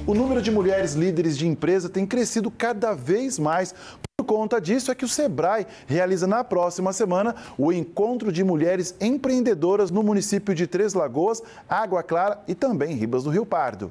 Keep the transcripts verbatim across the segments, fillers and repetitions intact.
o número de mulheres líderes de empresa tem crescido cada vez mais. Por conta disso é que o Sebrae realiza na próxima semana o Encontro de Mulheres Empreendedoras no município de Três Lagoas, Água Clara e também Ribas do Rio Pardo.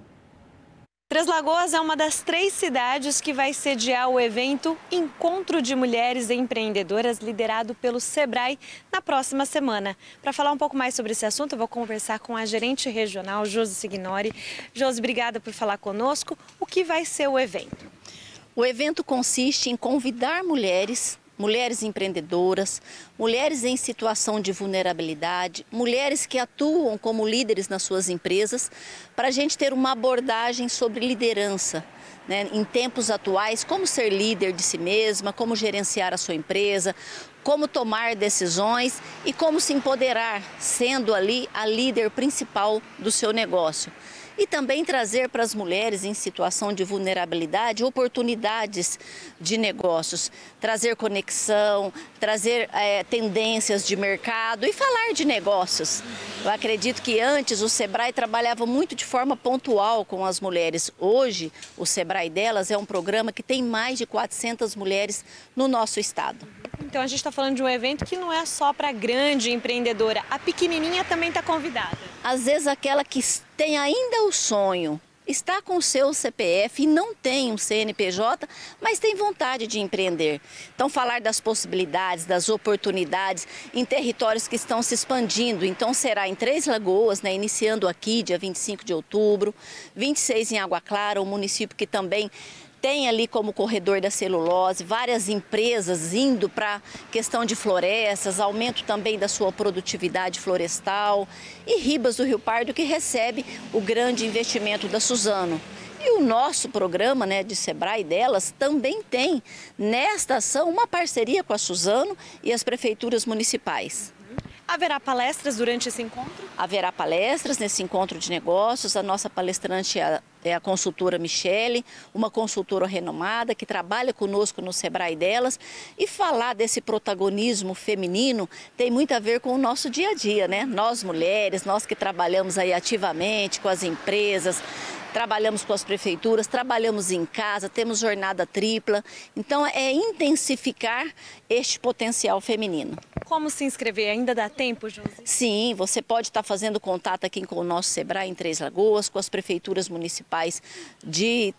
Três Lagoas é uma das três cidades que vai sediar o evento Encontro de Mulheres Empreendedoras, liderado pelo Sebrae, na próxima semana. Para falar um pouco mais sobre esse assunto, eu vou conversar com a gerente regional, Josi Signori. Josi, obrigada por falar conosco. O que vai ser o evento? O evento consiste em convidar mulheres, mulheres empreendedoras, mulheres em situação de vulnerabilidade, mulheres que atuam como líderes nas suas empresas, para a gente ter uma abordagem sobre liderança, né, em tempos atuais, como ser líder de si mesma, como gerenciar a sua empresa, como tomar decisões e como se empoderar, sendo ali a líder principal do seu negócio. E também trazer para as mulheres em situação de vulnerabilidade oportunidades de negócios, trazer conexão, trazer é, tendências de mercado e falar de negócios. Eu acredito que antes o Sebrae trabalhava muito de forma pontual com as mulheres. Hoje, o Sebrae delas é um programa que tem mais de quatrocentas mulheres no nosso estado. Então a gente está falando de um evento que não é só para a grande empreendedora, a pequenininha também está convidada. Às vezes aquela que tem ainda o sonho, está com o seu C P F e não tem um C N P J, mas tem vontade de empreender. Então falar das possibilidades, das oportunidades em territórios que estão se expandindo. Então será em Três Lagoas, né, iniciando aqui dia vinte e cinco de outubro, vinte e seis em Água Clara, um município que também tem ali como corredor da celulose, várias empresas indo para a questão de florestas, aumento também da sua produtividade florestal, e Ribas do Rio Pardo, que recebe o grande investimento da Suzano. E o nosso programa, né, de Sebrae delas também tem nesta ação uma parceria com a Suzano e as prefeituras municipais. Haverá palestras durante esse encontro? Haverá palestras nesse encontro de negócios. A nossa palestrante é a, é a consultora Michele, uma consultora renomada que trabalha conosco no Sebrae delas. E falar desse protagonismo feminino tem muito a ver com o nosso dia a dia, né? Nós mulheres, nós que trabalhamos aí ativamente com as empresas, trabalhamos com as prefeituras, trabalhamos em casa, temos jornada tripla. Então é intensificar este potencial feminino. Como se inscrever? Ainda dá tempo, Josi? Sim, você pode estar fazendo contato aqui com o nosso Sebrae em Três Lagoas, com as prefeituras municipais de,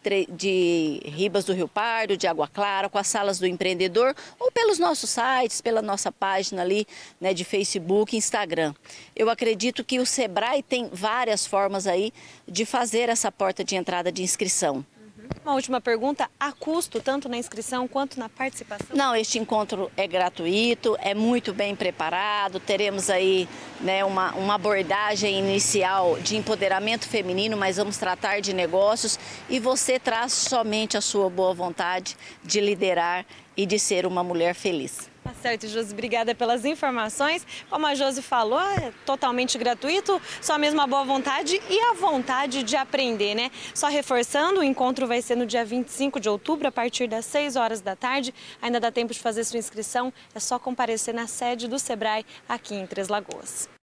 de Ribas do Rio Pardo, de Água Clara, com as salas do empreendedor, ou pelos nossos sites, pela nossa página ali, né, de Facebook e Instagram. Eu acredito que o Sebrae tem várias formas aí de fazer essa porta de entrada de inscrição. Uma última pergunta, há custo tanto na inscrição quanto na participação? Não, este encontro é gratuito, é muito bem preparado, teremos aí, né, uma, uma abordagem inicial de empoderamento feminino, mas vamos tratar de negócios e você traz somente a sua boa vontade de liderar e de ser uma mulher feliz. Tá certo, Josi, obrigada pelas informações. Como a Josi falou, é totalmente gratuito, só mesmo a boa vontade e a vontade de aprender, né? Só reforçando, o encontro vai ser no dia vinte e cinco de outubro, a partir das seis horas da tarde. Ainda dá tempo de fazer sua inscrição, é só comparecer na sede do Sebrae aqui em Três Lagoas.